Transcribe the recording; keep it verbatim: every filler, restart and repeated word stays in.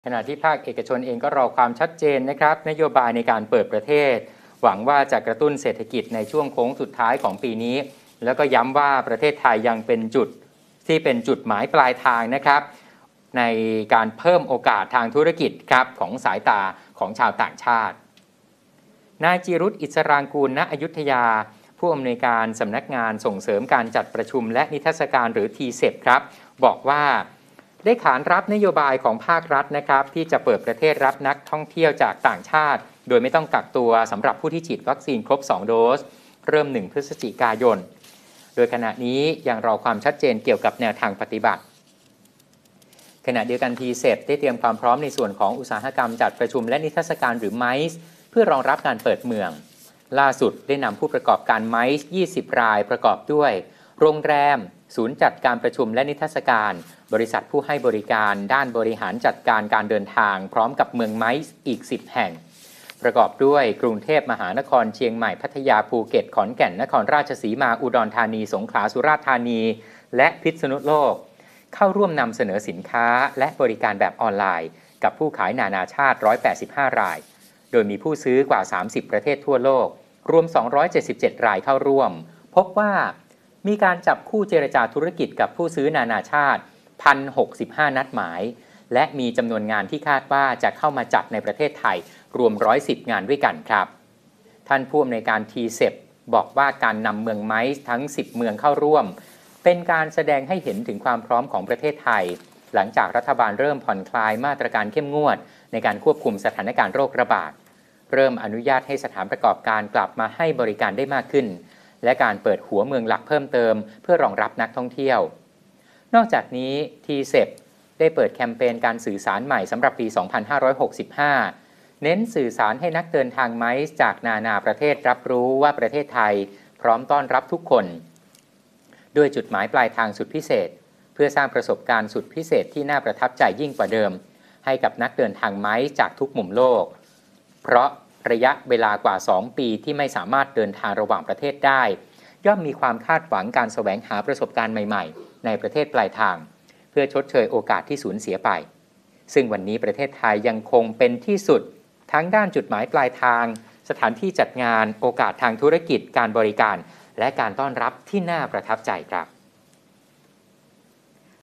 ขณะที่ภาคเอกชนเองก็รอความชัดเจนนะครับนโยบายในการเปิดประเทศหวังว่าจะกระตุ้นเศรษฐกิจในช่วงโค้งสุดท้ายของปีนี้แล้วก็ย้ำว่าประเทศไทยยังเป็นจุดที่เป็นจุดหมายปลายทางนะครับในการเพิ่มโอกาสทางธุรกิจครับของสายตาของชาวต่างชาตินายจิรุตอิสรางกูลณอยุธยาผู้อำนวยการสำนักงานส่งเสริมการจัดประชุมและนิทรรศการหรือ ที เซป ครับบอกว่าได้ขานรับนโยบายของภาครัฐนะครับที่จะเปิดประเทศรับนักท่องเที่ยวจากต่างชาติโดยไม่ต้องกักตัวสำหรับผู้ที่ฉีดวัคซีนครบสองโดสเริ่มหนึ่งพฤศจิกายนโดยขณะนี้ยังรอความชัดเจนเกี่ยวกับแนวทางปฏิบัติขณะเดียวกัน ที เซป ได้เตรียมความพร้อมในส่วนของอุตสาหกรรมจัดประชุมและนิทรรศการหรือ ไมซ์ เพื่อรองรับการเปิดเมืองล่าสุดได้นำผู้ประกอบการ ไมซ์ ยี่สิบ รายประกอบด้วยโรงแรมศูนย์จัดการประชุมและนิทรรศการบริษัทผู้ให้บริการด้านบริหารจัดการการเดินทางพร้อมกับเมืองไมซ์อีกสิบแห่งประกอบด้วยกรุงเทพมหานครเชียงใหม่พัทยาภูเก็ตขอนแก่นนครราชสีมาอุดรธานีสงขลาสุราษฎร์ธานีและพิษณุโลกเข้าร่วมนำเสนอสินค้าและบริการแบบออนไลน์กับผู้ขายนานาชาติหนึ่งร้อยแปดสิบห้ารายโดยมีผู้ซื้อกว่าสามสิบประเทศทั่วโลกรวมสองร้อยเจ็ดสิบเจ็ดรายเข้าร่วมพบว่ามีการจับคู่เจรจาธุรกิจกับผู้ซื้อนานาชาติ หนึ่งพันหกสิบห้า นัดหมายและมีจำนวนงานที่คาดว่าจะเข้ามาจัดในประเทศไทยรวมหนึ่งร้อยสิบงานด้วยกันครับท่านผู้อำนวยการ ที เซป บอกว่าการนำเมืองไมซ์ทั้งสิบเมืองเข้าร่วมเป็นการแสดงให้เห็นถึงความพร้อมของประเทศไทยหลังจากรัฐบาลเริ่มผ่อนคลายมาตรการเข้มงวดในการควบคุมสถานการณ์โรคระบาดเริ่มอนุญาตให้สถานประกอบการกลับมาให้บริการได้มากขึ้นและการเปิดหัวเมืองหลักเพิ่มเติมเพื่อรองรับนักท่องเที่ยวนอกจากนี้ ที เซป ได้เปิดแคมเปญการสื่อสารใหม่สำหรับปี สองพันห้าร้อยหกสิบห้า เน้นสื่อสารให้นักเดินทางไมซ์จากนานาประเทศรับรู้ว่าประเทศไทยพร้อมต้อนรับทุกคนด้วยจุดหมายปลายทางสุดพิเศษเพื่อสร้างประสบการณ์สุดพิเศษที่น่าประทับใจยิ่งกว่าเดิมให้กับนักเดินทางไมซ์จากทุกมุมโลกเพราะระยะเวลากว่าสองปีที่ไม่สามารถเดินทางระหว่างประเทศได้ย่อมมีความคาดหวังการแสวงหาประสบการณ์ใหม่ๆในประเทศปลายทางเพื่อชดเชยโอกาสที่สูญเสียไปซึ่งวันนี้ประเทศไทยยังคงเป็นที่สุดทั้งด้านจุดหมายปลายทางสถานที่จัดงานโอกาสทางธุรกิจการบริการและการต้อนรับที่น่าประทับใจครับ